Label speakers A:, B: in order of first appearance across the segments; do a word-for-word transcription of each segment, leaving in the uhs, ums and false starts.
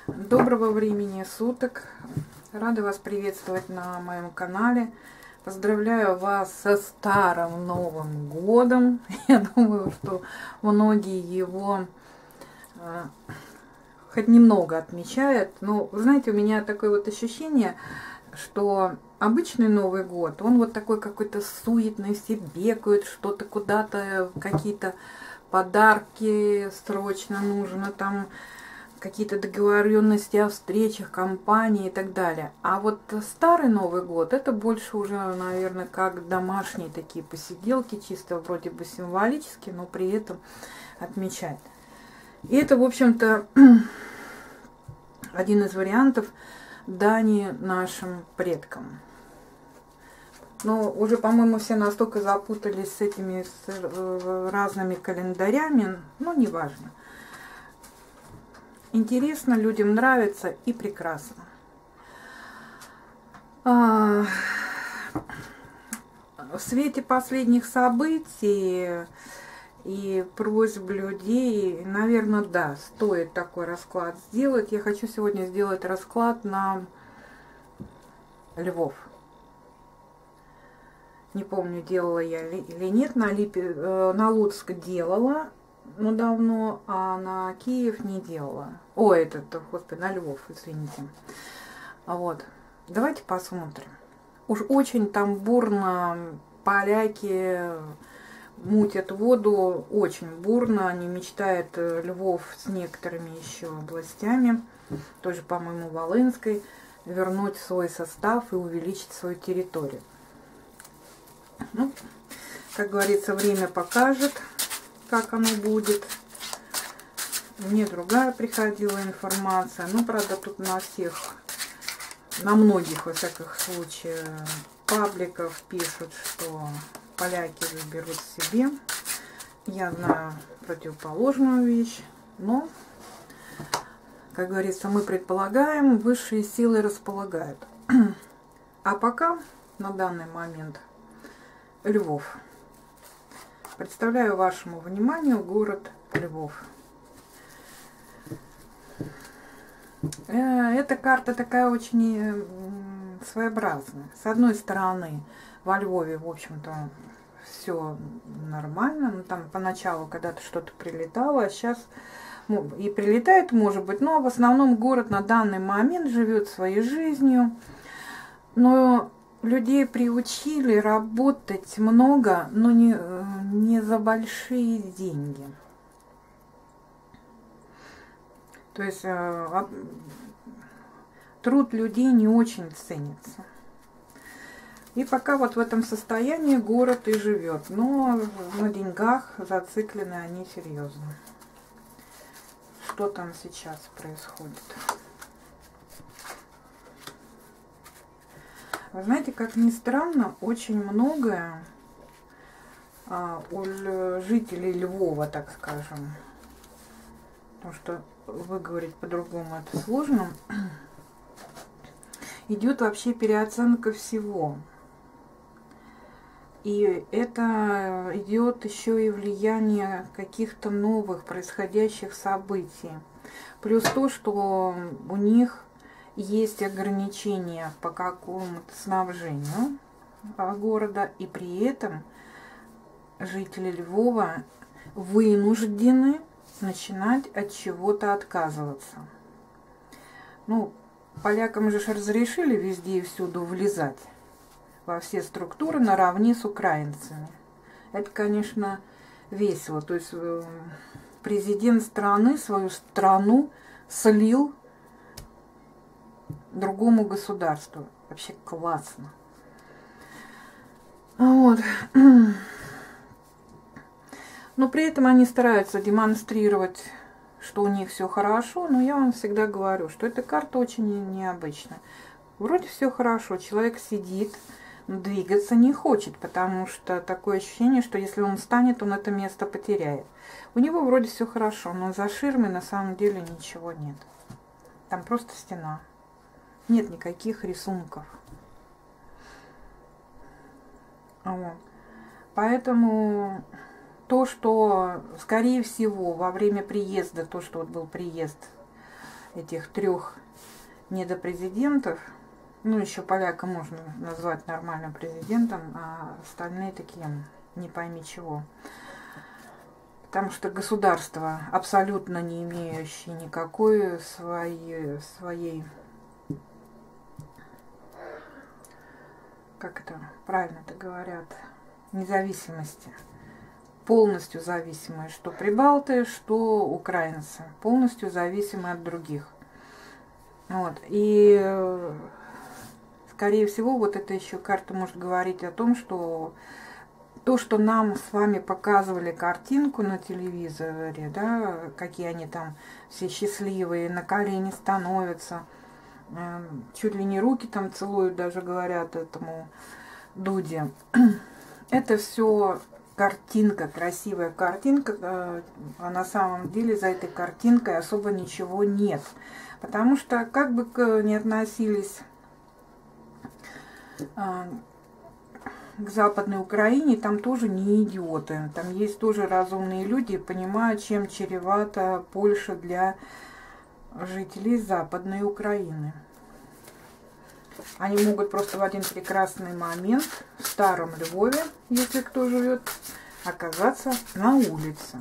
A: Доброго времени суток! Рада вас приветствовать на моем канале. Поздравляю вас со Старым Новым Годом. Я думаю, что многие его э, хоть немного отмечают. Но, вы знаете, у меня такое вот ощущение, что обычный Новый год, он вот такой какой-то суетный, все бегают, что-то куда-то, какие-то подарки срочно нужно, там какие-то договоренности о встречах, компании и так далее. А вот Старый Новый год, это больше уже, наверное, как домашние такие посиделки, чисто вроде бы символически, но при этом отмечать. И это, в общем-то, один из вариантов дани нашим предкам. Но уже, по-моему, все настолько запутались с этими с разными календарями, но неважно. Интересно, людям нравится и прекрасно. А, в свете последних событий и просьб людей, наверное, да, стоит такой расклад сделать. Я хочу сегодня сделать расклад на львов. Не помню, делала я или нет, на, Липе, на Луцк делала. Ну, давно, а на Киев не делала. Ой, это, господи, на Львов, извините. Вот. Давайте посмотрим. Уж очень там бурно поляки мутят воду, очень бурно. Они мечтают Львов с некоторыми еще областями, тоже, по-моему, Волынской, вернуть свой состав и увеличить свою территорию. Ну, как говорится, время покажет, как оно будет. Мне другая приходила информация. Ну, правда, тут на всех, на многих, во всяких случаях, пабликов пишут, что поляки заберут себе. Я знаю противоположную вещь, но, как говорится, мы предполагаем, высшие силы располагают. А пока, на данный момент, Львов. Представляю вашему вниманию город Львов. Эта карта такая очень своеобразная. С одной стороны, во Львове, в общем-то, все нормально. Ну, там поначалу когда-то что-то прилетало, а сейчас и прилетает, может быть, но в основном город на данный момент живет своей жизнью. Но людей приучили работать много, но не, не за большие деньги. То есть э, труд людей не очень ценится. И пока вот в этом состоянии город и живет. Но на деньгах зациклены они серьезно. Что там сейчас происходит? Вы знаете, как ни странно, очень многое а, у жителей Львова, так скажем, потому что выговорить по-другому это сложно, идет вообще переоценка всего. И это идет еще и влияние каких-то новых происходящих событий. Плюс то, что у них есть ограничения по какому-то снабжению города, и при этом жители Львова вынуждены начинать от чего-то отказываться. Ну, полякам же разрешили везде и всюду влезать во все структуры наравне с украинцами. Это, конечно, весело. То есть президент страны свою страну слил другому государству. Вообще классно. Вот. Но при этом они стараются демонстрировать, что у них все хорошо. Но я вам всегда говорю, что эта карта очень необычная. Вроде все хорошо, человек сидит, но двигаться не хочет, потому что такое ощущение, что если он встанет, он это место потеряет. У него вроде все хорошо, но за ширмой на самом деле ничего нет. Там просто стена. Нет никаких рисунков. Вот. Поэтому то, что, скорее всего, во время приезда, то, что вот был приезд этих трех недопрезидентов. Ну, еще поляка можно назвать нормальным президентом, а остальные такие не пойми чего. Потому что государство, абсолютно не имеющее никакой своей, своей, как это правильно-то говорят, независимости, полностью зависимые, что прибалты, что украинцы, полностью зависимы от других. Вот. И, скорее всего, вот эта еще карта может говорить о том, что то, что нам с вами показывали картинку на телевизоре, да, какие они там все счастливые, на колени становятся, чуть ли не руки там целуют, даже говорят этому Дуде. Это все картинка, красивая картинка, а на самом деле за этой картинкой особо ничего нет. Потому что, как бы ни относились к Западной Украине, там тоже не идиоты. Там есть тоже разумные люди, понимают, чем чревата Польша для жителей Западной Украины. Они могут просто в один прекрасный момент в Старом Львове, если кто живет, оказаться на улице.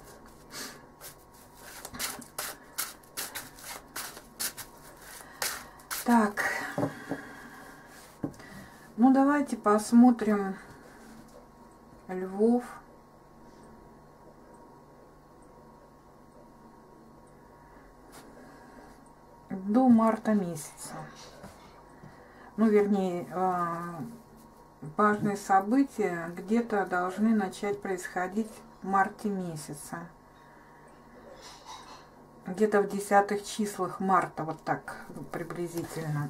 A: Так. Ну, давайте посмотрим Львов. До марта месяца. Ну, вернее, важные события где-то должны начать происходить в марте месяце. Где-то в десятых числах марта, вот так приблизительно.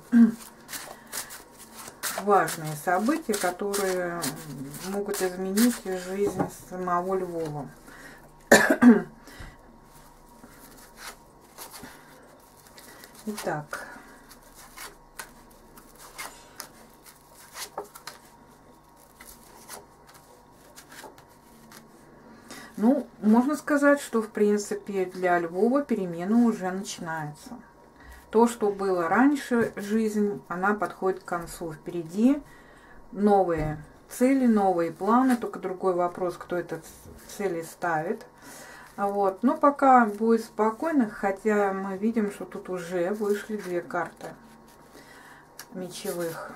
A: Важные события, которые могут изменить жизнь самого Львова. Итак. Ну, можно сказать, что, в принципе, для Львова перемена уже начинается. То, что было раньше, жизнь, она подходит к концу. Впереди новые цели, новые планы. Только другой вопрос, кто этот цели ставит. Вот. Но пока будет спокойно, хотя мы видим, что тут уже вышли две карты мечевых.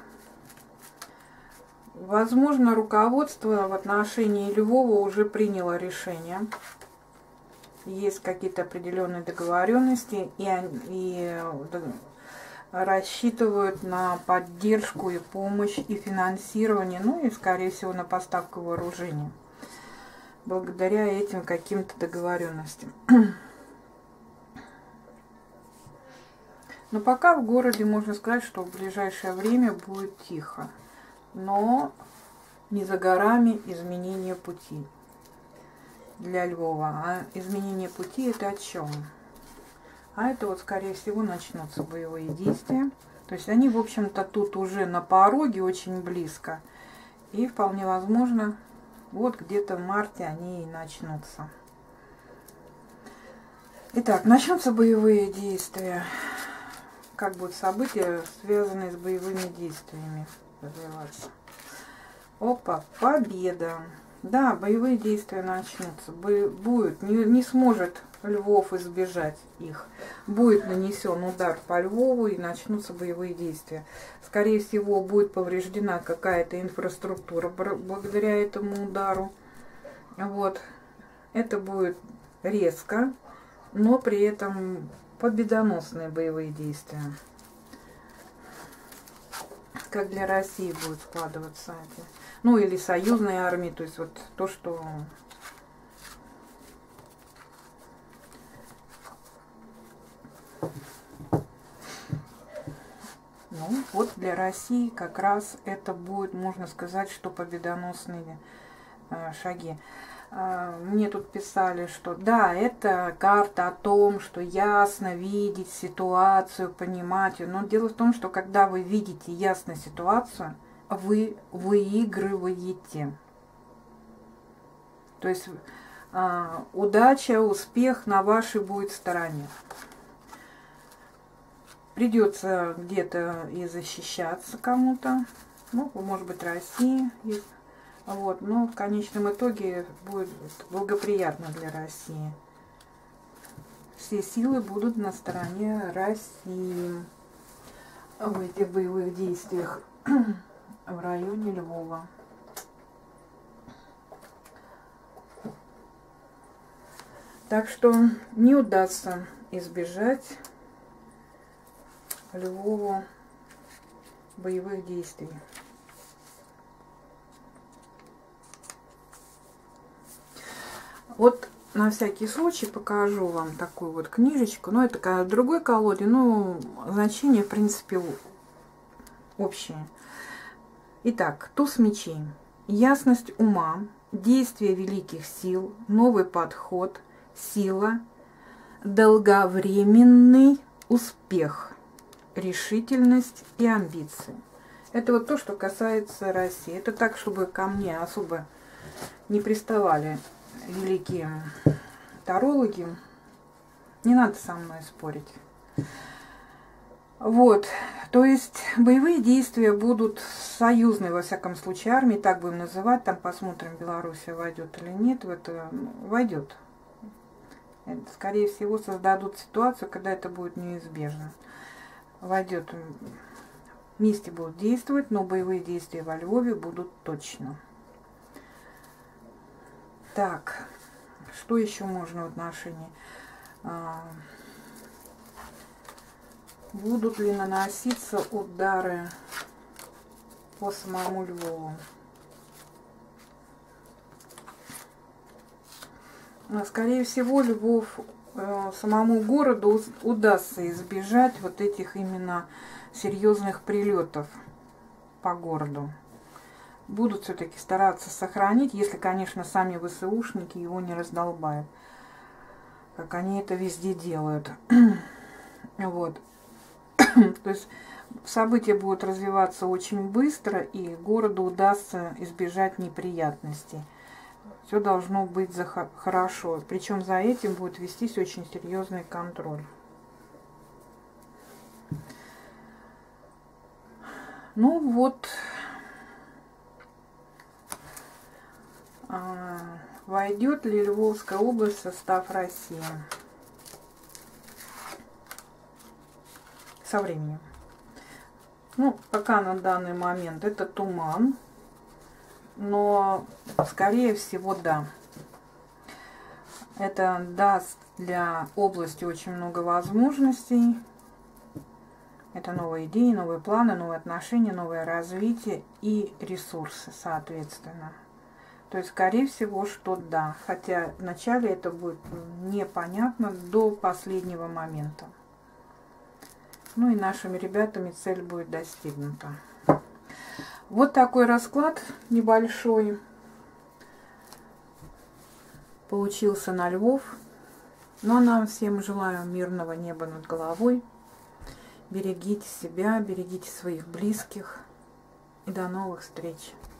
A: Возможно, руководство в отношении Львова уже приняло решение. Есть какие-то определенные договоренности, и, они, и рассчитывают на поддержку и помощь, и финансирование, ну и, скорее всего, на поставку вооружения. Благодаря этим каким-то договоренностям. Но пока в городе можно сказать, что в ближайшее время будет тихо. Но не за горами изменение пути для Львова. А изменение пути это о чем? А это вот, скорее всего, начнутся боевые действия. То есть они, в общем-то, тут уже на пороге, очень близко. И вполне возможно, вот где-то в марте они и начнутся. Итак, начнутся боевые действия. Как будут события, связанные с боевыми действиями развиваться? Опа, победа. Да, боевые действия начнутся. Будет, не, не сможет Львов избежать их. Будет нанесен удар по Львову и начнутся боевые действия. Скорее всего, будет повреждена какая-то инфраструктура благодаря этому удару. Вот. Это будет резко, но при этом победоносные боевые действия. Как для России будет складываться эти. Ну, или союзной армии, то есть вот то, что... Ну, вот для России как раз это будет, можно сказать, что победоносные э, шаги. Э, мне тут писали, что да, это карта о том, что ясно видеть ситуацию, понимать ее. Но дело в том, что когда вы видите ясно ситуацию, вы выигрываете. То есть э, удача, успех на вашей будет стороне. Придется где-то и защищаться кому-то. Ну, может быть, России. Вот. Но в конечном итоге будет благоприятно для России. Все силы будут на стороне России в этих боевых действиях в районе Львова. Так что не удастся избежать Львову боевых действий. Вот на всякий случай покажу вам такую вот книжечку. Но это в другой колоде, но значение в принципе общее. Итак, туз мечей. Ясность ума, действие великих сил, новый подход, сила, долговременный успех, решительность и амбиции. Это вот то, что касается России. Это так, чтобы ко мне особо не приставали великие тарологи. Не надо со мной спорить. Вот. То есть боевые действия будут союзные, во всяком случае, армии, так будем называть. Там посмотрим, Белоруссия войдет или нет. В это войдет. Это, скорее всего, создадут ситуацию, когда это будет неизбежно. Войдет, вместе будут действовать, но боевые действия во Львове будут точно. Так, что еще можно в отношении? Будут ли наноситься удары по самому Львову? Скорее всего, Львов, самому городу удастся избежать вот этих именно серьезных прилетов по городу. Будут все-таки стараться сохранить, если, конечно, сами ВСУшники его не раздолбают, как они это везде делают. Вот. То есть события будут развиваться очень быстро, и городу удастся избежать неприятностей. Все должно быть за хорошо. Причем за этим будет вестись очень серьезный контроль. Ну вот. Войдет ли Львовская область в состав России? Со временем. Ну, пока на данный момент это туман. Но, скорее всего, да. Это даст для области очень много возможностей. Это новые идеи, новые планы, новые отношения, новое развитие и ресурсы, соответственно. То есть, скорее всего, что да. Хотя вначале это будет непонятно до последнего момента. Ну и нашими ребятами цель будет достигнута. Вот такой расклад небольшой получился на Львов. Ну а нам всем желаю мирного неба над головой. Берегите себя, берегите своих близких. И до новых встреч.